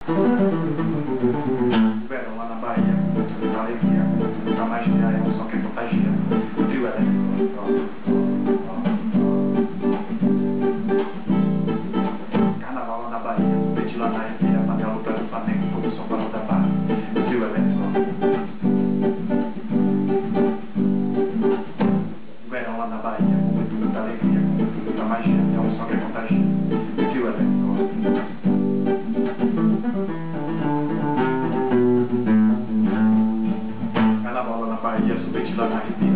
Verão lá na Bahia, muita alegria, muita magia, é um som que contagia. Trio elétrico, Carnaval lá na Bahia, pedi lá na Ribeira, Manelo para o Flamengo, todo São Paulo da Barra. Trio elétrico. Verão lá na Bahia, muita alegria, muita magia, é um som que contagia. Trio elétrico. Bahia, sorvete lá na Ribeira.